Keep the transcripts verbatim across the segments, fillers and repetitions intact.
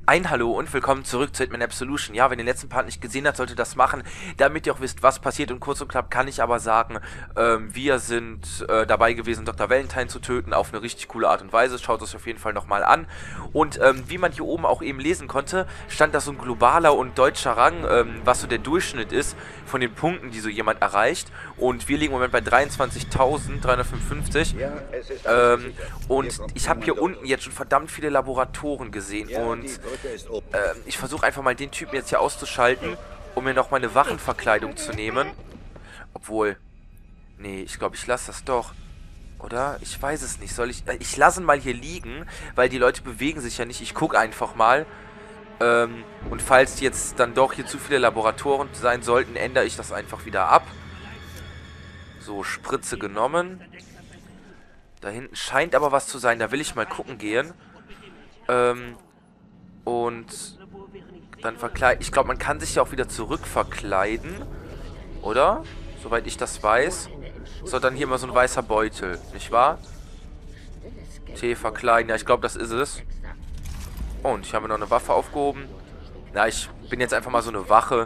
Ein Hallo und willkommen zurück zu Hitman Absolution. Ja, wenn ihr den letzten Part nicht gesehen habt, solltet ihr das machen, damit ihr auch wisst, was passiert. Und kurz und knapp kann ich aber sagen, ähm, wir sind äh, dabei gewesen, Doktor Valentine zu töten, auf eine richtig coole Art und Weise. Schaut es auf jeden Fall nochmal an. Und ähm, wie man hier oben auch eben lesen konnte, stand da so ein globaler und deutscher Rang, ähm, was so der Durchschnitt ist von den Punkten, die so jemand erreicht. Und wir liegen im Moment bei dreiundzwanzigtausenddreihundertfünfundfünfzig. Ja, es ist Ähm, und ich habe hier unten jetzt schon verdammt viele Laboratoren gesehen. Ja, und die Brücke ist oben. ähm, ich versuche einfach mal den Typen jetzt hier auszuschalten, um mir noch meine Wachenverkleidung zu nehmen. Obwohl, nee, ich glaube, ich lasse das doch. Oder? Ich weiß es nicht. Soll ich... Äh, ich lasse ihn mal hier liegen, weil die Leute bewegen sich ja nicht. Ich gucke einfach mal. Ähm, und falls jetzt dann doch hier zu viele Laboratoren sein sollten, ändere ich das einfach wieder ab. So, Spritze genommen. Da hinten scheint aber was zu sein. Da will ich mal gucken gehen. Ähm, und dann verkleiden. Ich glaube, man kann sich ja auch wieder zurück verkleiden. Oder? Soweit ich das weiß. So, dann hier mal so ein weißer Beutel. Nicht wahr? T verkleiden. Ja, ich glaube, das ist es. Und ich habe noch eine Waffe aufgehoben. Na, ich bin jetzt einfach mal so eine Wache.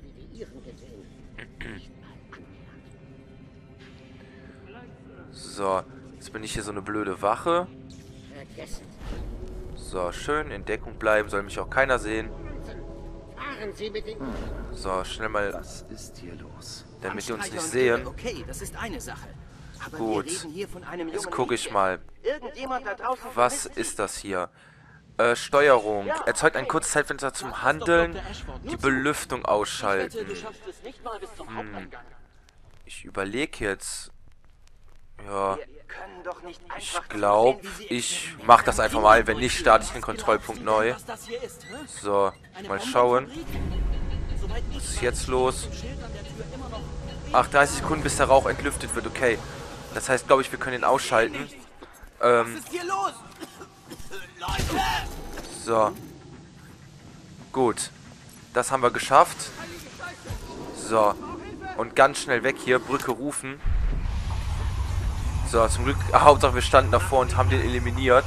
So, jetzt bin ich hier so eine blöde Wache. So, schön in Deckung bleiben, soll mich auch keiner sehen. So, schnell mal, Was ist hier los? damit die uns nicht sehen. Okay, das ist eine Sache. Aber Gut, wir reden hier von einem jetzt jungen gucke ich Mädchen. mal. Irgendjemand da draußen Was vermisst ist das hier? Äh, Steuerung. Erzeugt ein kurzes Zeitfenster zum Handeln. Die Belüftung ausschalten. Hm. Ich überlege jetzt. Ja, Wir können doch nicht ich einfach glaube, zusehen, wie sie ich explodieren. mache das einfach mal. Wenn nicht, starte ich den Kontrollpunkt neu. Was das hier ist, hä? So, Eine mal Bombenfabrik? schauen. Soweit ich Was ist weiß, jetzt los? ist das Schild an der Tür immer noch- Ach, dreißig Sekunden, bis der Rauch entlüftet wird. Okay. Das heißt, glaube ich, wir können ihn ausschalten. Ähm, Was ist hier los? Leute! so. Gut. Das haben wir geschafft. So. Und ganz schnell weg hier. Brücke rufen. So, zum Glück. Ah, Hauptsache, wir standen davor und haben den eliminiert.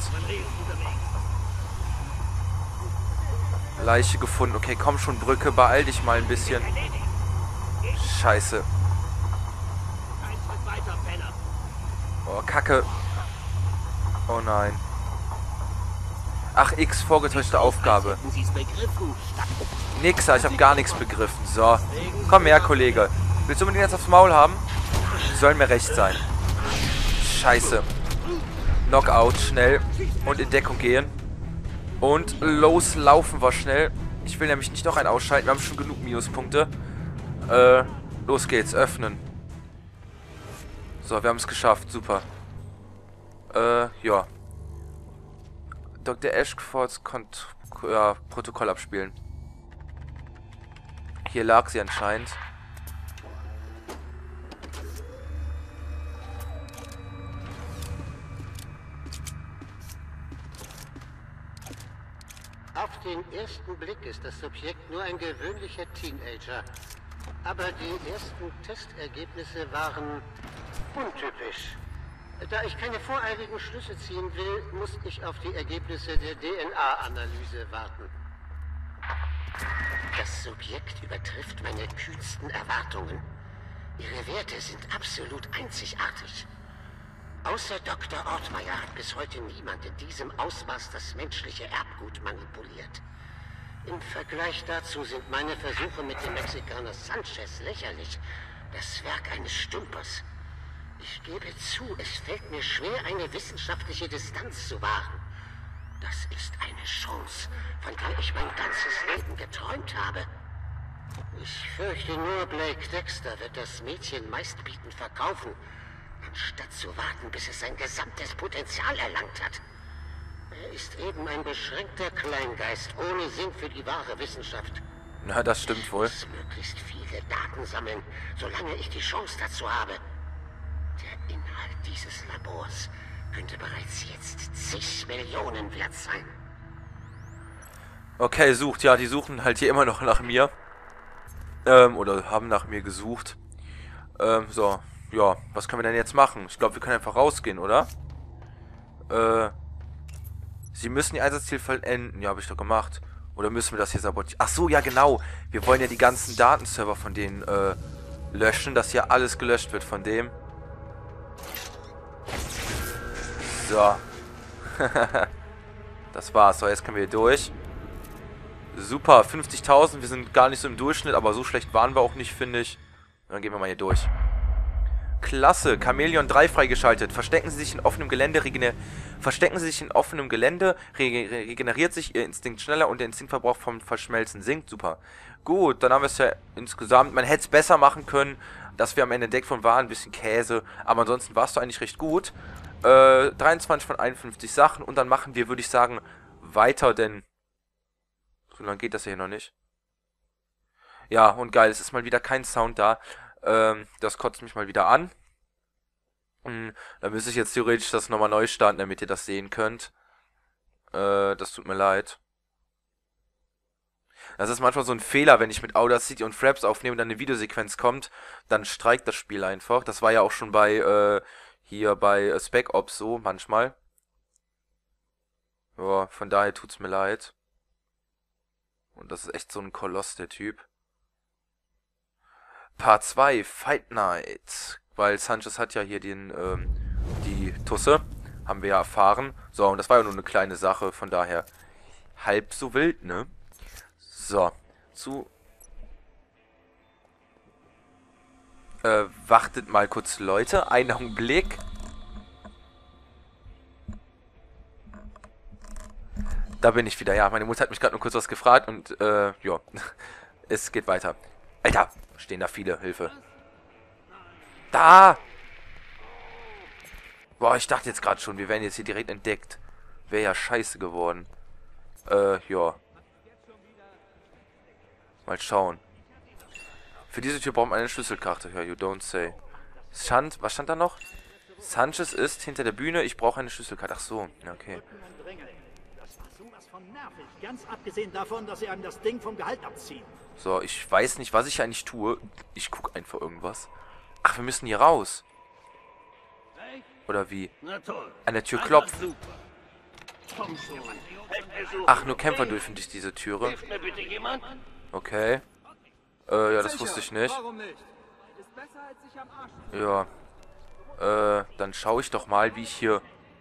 Leiche gefunden. Okay, komm schon, Brücke. Beeil dich mal ein bisschen. Scheiße. Oh, Kacke. Oh nein. Ach, X, vorgetäuschte Aufgabe. Hätten Sie's begriffen? Nixer, ich habe gar nichts begriffen. So. Komm her, Kollege. Willst du unbedingt jetzt aufs Maul haben? Soll mir recht sein. Scheiße. Knockout, schnell. Und in Deckung gehen. Und loslaufen wir schnell. Ich will nämlich nicht noch einen ausschalten. Wir haben schon genug Minuspunkte. Äh, los geht's. Öffnen. So, wir haben es geschafft. Super. Äh, ja. Doktor Ashfords Kont ja, Protokoll abspielen. Hier lag sie anscheinend. Auf den ersten Blick ist das Subjekt nur ein gewöhnlicher Teenager. Aber die ersten Testergebnisse waren untypisch. Da ich keine voreiligen Schlüsse ziehen will, muss ich auf die Ergebnisse der D N A-Analyse warten. Das Subjekt übertrifft meine kühnsten Erwartungen. Ihre Werte sind absolut einzigartig. Außer Doktor Ortmeier hat bis heute niemand in diesem Ausmaß das menschliche Erbgut manipuliert. Im Vergleich dazu sind meine Versuche mit dem Mexikaner Sanchez lächerlich. Das Werk eines Stümpers. Ich gebe zu, es fällt mir schwer, eine wissenschaftliche Distanz zu wahren. Das ist eine Chance, von der ich mein ganzes Leben geträumt habe. Ich fürchte nur, Blake Dexter wird das Mädchen meistbietend verkaufen, anstatt zu warten, bis es sein gesamtes Potenzial erlangt hat. Er ist eben ein beschränkter Kleingeist ohne Sinn für die wahre Wissenschaft. Na, das stimmt wohl. Ich muss möglichst viele Daten sammeln, solange ich die Chance dazu habe. Der Inhalt dieses Labors könnte bereits jetzt zig Millionen wert sein. Okay, sucht. Ja, die suchen halt hier immer noch nach mir. Ähm, oder haben nach mir gesucht. Ähm, so. Ja, was können wir denn jetzt machen? Ich glaube, wir können einfach rausgehen, oder? Äh, Sie müssen Ihr Einsatzziel vollenden. Ja, habe ich doch gemacht. Oder müssen wir das hier sabotieren? Ach so, ja genau. Wir wollen ja die ganzen Datenserver von denen äh, löschen, dass hier alles gelöscht wird von dem. So. Das war's. So, jetzt können wir hier durch. Super, fünfzigtausend. Wir sind gar nicht so im Durchschnitt, aber so schlecht waren wir auch nicht, finde ich. Dann gehen wir mal hier durch. Klasse, Chamäleon drei freigeschaltet. Verstecken Sie sich in offenem Gelände, regener Verstecken Sie sich in offenem Gelände, rege regeneriert sich Ihr Instinkt schneller und der Instinktverbrauch vom Verschmelzen sinkt. Super. Gut, dann haben wir es ja insgesamt. Man hätte es besser machen können, dass wir am Ende entdeckt von waren, ein bisschen Käse. Aber ansonsten war es doch eigentlich recht gut. Äh, dreiundzwanzig von einundfünfzig Sachen und dann machen wir, würde ich sagen, weiter, denn so lange geht das ja hier noch nicht. Ja, und geil, es ist mal wieder kein Sound da. Ähm, das kotzt mich mal wieder an. Hm, da müsste ich jetzt theoretisch das nochmal neu starten, damit ihr das sehen könnt. Äh, das tut mir leid. Das ist manchmal so ein Fehler, wenn ich mit Audacity und Fraps aufnehme und dann eine Videosequenz kommt, dann streikt das Spiel einfach. Das war ja auch schon bei, äh, hier bei äh, Spec Ops so, manchmal. Ja, von daher tut's mir leid. Und das ist echt so ein Koloss, der Typ. Part zwei, Fight Night. Weil Sanchez hat ja hier den, ähm, die Tusse. Haben wir ja erfahren. So, und das war ja nur eine kleine Sache. Von daher halb so wild, ne? So. Zu... Äh, wartet mal kurz, Leute. Einen Augenblick. Da bin ich wieder. Ja, meine Mutter hat mich gerade nur kurz was gefragt und, äh, ja. Es geht weiter. Alter! Stehen da viele. Hilfe. Da! Boah, ich dachte jetzt gerade schon, wir werden jetzt hier direkt entdeckt. Wäre ja scheiße geworden. Äh, ja. Mal schauen. Für diese Tür braucht man eine Schlüsselkarte. Ja, you don't say. Schand, was stand da noch? Sanchez ist hinter der Bühne. Ich brauche eine Schlüsselkarte. Ach so, okay. Das war sowas von nervig. Ganz abgesehen davon, dass sie einem das Ding vom Gehalt abziehen. So, ich weiß nicht, was ich eigentlich tue. Ich gucke einfach irgendwas. Ach, wir müssen hier raus. Oder wie? An der Tür klopft. Ach, nur Kämpfer dürfen durch diese Türe. Okay. Äh, ja, das wusste ich nicht. Ja. Äh, dann schaue ich doch mal, wie ich hier...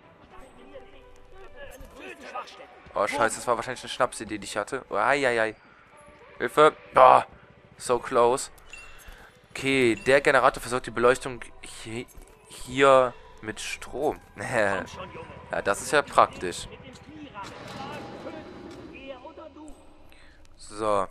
Oh, scheiße, das war wahrscheinlich eine Schnapsidee, die ich hatte. Oh, ai, ai, ai. Hilfe. Oh, so close. Okay, der Generator versorgt die Beleuchtung hier, hier mit Strom. Ja, das ist ja praktisch. So.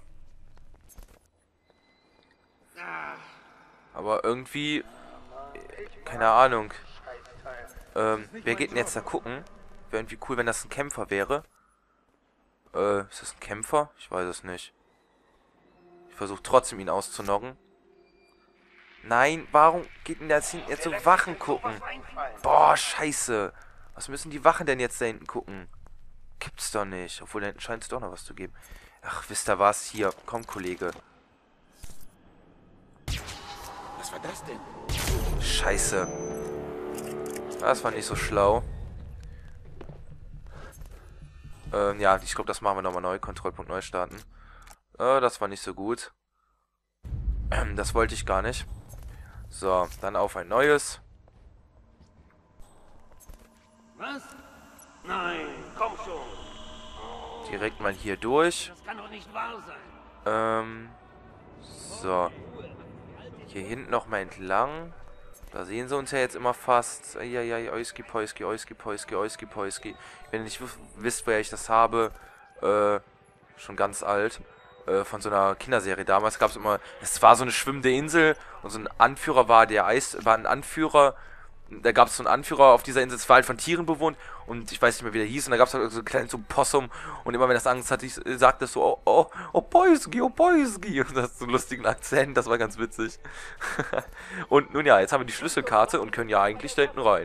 Aber irgendwie... Keine Ahnung. Ähm, wer geht denn jetzt da gucken? Wäre irgendwie cool, wenn das ein Kämpfer wäre. Äh, ist das ein Kämpfer? Ich weiß es nicht. Ich versuche trotzdem, ihn auszunoggen. Nein, warum geht denn das hinten jetzt so Wachen gucken? Boah, scheiße. Was müssen die Wachen denn jetzt da hinten gucken? Gibt's doch nicht. Obwohl, da hinten scheint es doch noch was zu geben. Ach, wisst ihr was? Hier, komm, Kollege. Was war das denn? Scheiße. Das war nicht so schlau. Ähm, ja, ich glaube, das machen wir nochmal neu. Kontrollpunkt neu starten. Äh, das war nicht so gut. Das wollte ich gar nicht. So, dann auf ein neues. Was? Nein, komm schon. Direkt mal hier durch. Das kann doch nicht wahr sein. Ähm, so. Hier hinten nochmal entlang. Da sehen sie uns ja jetzt immer fast. Eieiei, oiski, poiski, oiski, poiski, oiski, poiski. Wenn ihr nicht wisst, woher ich das habe, äh, schon ganz alt. Äh, von so einer Kinderserie damals gab es immer, es war so eine schwimmende Insel und so ein Anführer war der Eis, war ein Anführer. Da gab es so einen Anführer auf dieser Insel, es war halt von Tieren bewohnt und ich weiß nicht mehr, wie der hieß. Und da gab es halt so einen kleinen so Possum und immer wenn das Angst hatte, ich sagte es so, oh, oh, oh, Poiski, oh, Poiski. Und das hat so einen lustigen Akzent, das war ganz witzig. Und nun ja, jetzt haben wir die Schlüsselkarte und können ja eigentlich da hinten rein.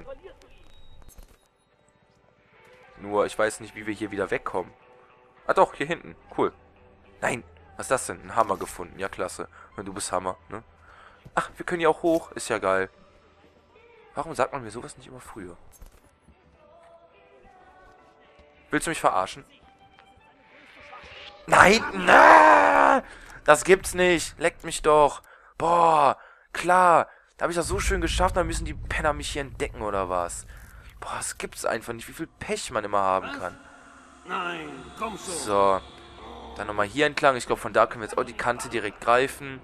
Nur, ich weiß nicht, wie wir hier wieder wegkommen. Ah doch, hier hinten, cool. Nein, was ist das denn? Ein Hammer gefunden, ja klasse. Und du bist Hammer, ne? Ach, wir können ja auch hoch, ist ja geil. Warum sagt man mir sowas nicht immer früher? Willst du mich verarschen? Nein! Na, das gibt's nicht. Leckt mich doch. Boah, klar. Da habe ich das so schön geschafft, dann müssen die Penner mich hier entdecken, oder was? Boah, das gibt's einfach nicht, wie viel Pech man immer haben kann. Nein, komm schon. So. Dann nochmal hier entlang. Ich glaube, von da können wir jetzt auch die Kante direkt greifen.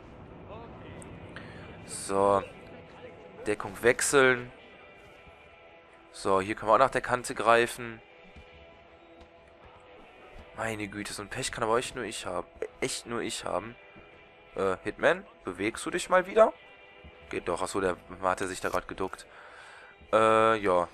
So. Deckung wechseln. So, hier können wir auch nach der Kante greifen. Meine Güte, so ein Pech kann aber echt nur ich haben. Echt nur ich haben. Äh, Hitman, bewegst du dich mal wieder? Geht doch. Achso, der hatte sich da gerade geduckt. Äh, ja.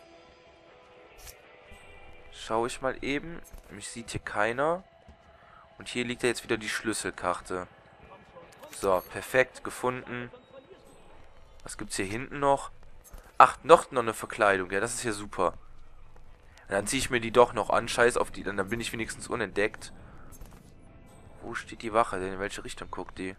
Schau ich mal eben. Mich sieht hier keiner. Und hier liegt ja jetzt wieder die Schlüsselkarte. So, perfekt, gefunden. Was gibt's hier hinten noch? Ach, noch, noch eine Verkleidung. Ja, das ist ja super. Dann ziehe ich mir die doch noch an. Scheiß auf die. Dann, dann bin ich wenigstens unentdeckt. Wo steht die Wache denn? In welche Richtung guckt die?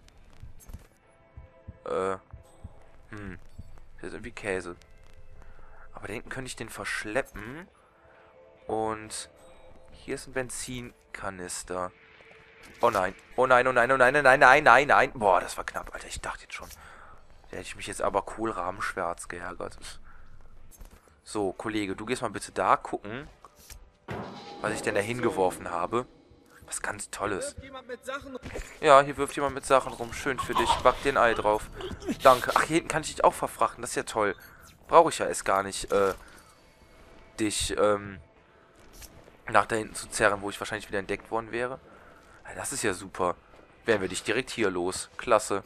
Äh. Hm. Das ist irgendwie Käse. Aber da hinten könnte ich den verschleppen. Und hier ist ein Benzinkanister. Oh nein. Oh nein, oh nein, oh nein, nein, nein, nein, nein. Boah, das war knapp, Alter. Ich dachte jetzt schon. Da hätte ich mich jetzt aber kohlrabenschwarz geärgert. So, Kollege, du gehst mal bitte da gucken, was ich denn da hingeworfen habe. Was ganz Tolles. Ja, hier wirft jemand mit Sachen rum. Schön für dich. Back den Ei drauf. Danke. Ach, hier hinten kann ich dich auch verfrachten. Das ist ja toll. Brauche ich ja erst gar nicht, äh, dich, ähm, nach da hinten zu zerren, wo ich wahrscheinlich wieder entdeckt worden wäre. Das ist ja super. Wären wir dich direkt hier los. Klasse.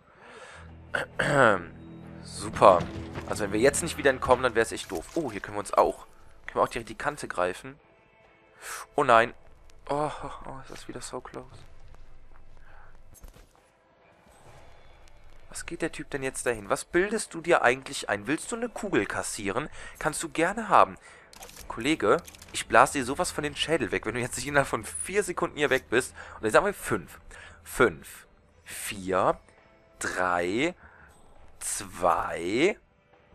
Super. Also wenn wir jetzt nicht wieder entkommen, dann wäre es echt doof. Oh, hier können wir uns auch. Können wir auch direkt die Kante greifen. Oh nein. Oh, oh, oh, ist das wieder so close. Was geht der Typ denn jetzt dahin? Was bildest du dir eigentlich ein? Willst du eine Kugel kassieren? Kannst du gerne haben. Kollege, ich blase dir sowas von den Schädel weg, wenn du jetzt nicht innerhalb von vier Sekunden hier weg bist. Und dann sagen wir fünf. fünf. vier. drei. zwei.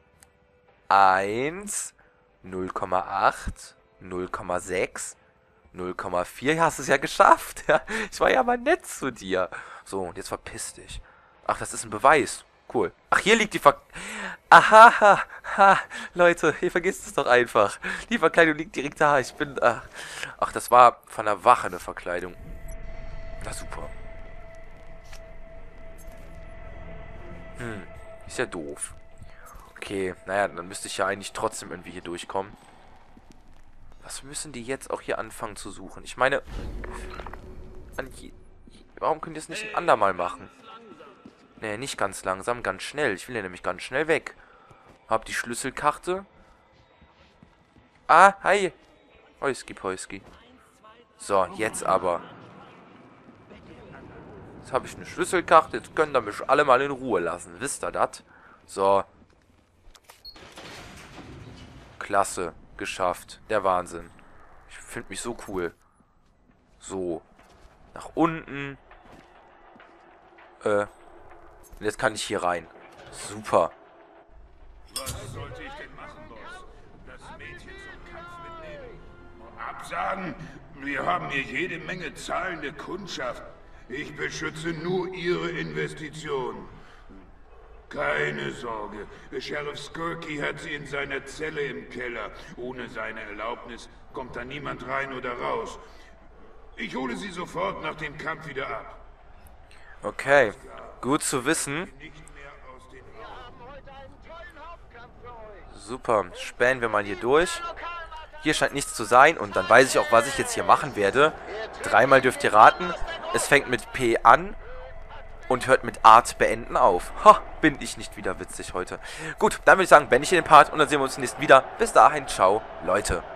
eins. null Komma acht. null Komma sechs. null Komma vier. Ja, hast du es ja geschafft. Ja, ich war ja mal nett zu dir. So, und jetzt verpiss dich. Ach, das ist ein Beweis. Cool. Ach, hier liegt die Ver... Aha, ha, ha. Leute, ihr vergisst es doch einfach. Die Verkleidung liegt direkt da. Ich bin... Ach, ach, das war von der Wache eine Verkleidung. Na super. Hm, ist ja doof. Okay, naja, dann müsste ich ja eigentlich trotzdem irgendwie hier durchkommen. Was müssen die jetzt auch hier anfangen zu suchen? Ich meine... An je, warum könnt ihr es nicht ein andermal machen? Nee, nicht ganz langsam, ganz schnell. Ich will ja nämlich ganz schnell weg. Hab die Schlüsselkarte. Ah, hi. Heuski, Heuski. So, jetzt aber. Jetzt habe ich eine Schlüsselkarte. Jetzt könnt ihr mich alle mal in Ruhe lassen. Wisst ihr das? So. Klasse. Geschafft. Der Wahnsinn. Ich finde mich so cool. So. Nach unten. Äh. Und jetzt kann ich hier rein. Super. Was sollte ich denn machen, Boss? Das Mädchen zum Kampf mitnehmen? Absagen? Wir haben hier jede Menge zahlende Kundschaft. Ich beschütze nur Ihre Investition. Keine Sorge. Sheriff Skirky hat sie in seiner Zelle im Keller. Ohne seine Erlaubnis kommt da niemand rein oder raus. Ich hole sie sofort nach dem Kampf wieder ab. Okay. Gut zu wissen. Super. Spähen wir mal hier durch. Hier scheint nichts zu sein. Und dann weiß ich auch, was ich jetzt hier machen werde. Dreimal dürft ihr raten. Es fängt mit P an. Und hört mit Art beenden auf. Ha, bin ich nicht wieder witzig heute. Gut, dann würde ich sagen, beende ich hier den Part. Und dann sehen wir uns nächsten wieder. Bis dahin, ciao, Leute.